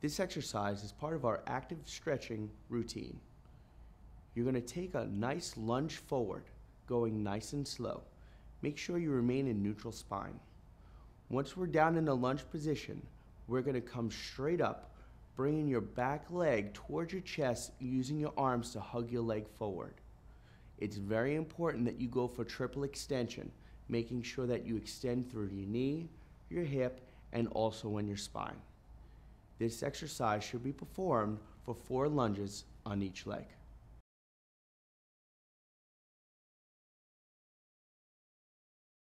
This exercise is part of our active stretching routine. You're going to take a nice lunge forward, going nice and slow. Make sure you remain in neutral spine. Once we're down in the lunge position, we're going to come straight up, bringing your back leg towards your chest, using your arms to hug your leg forward. It's very important that you go for triple extension, making sure that you extend through your knee, your hip, and also in your spine. This exercise should be performed for 4 lunges on each leg.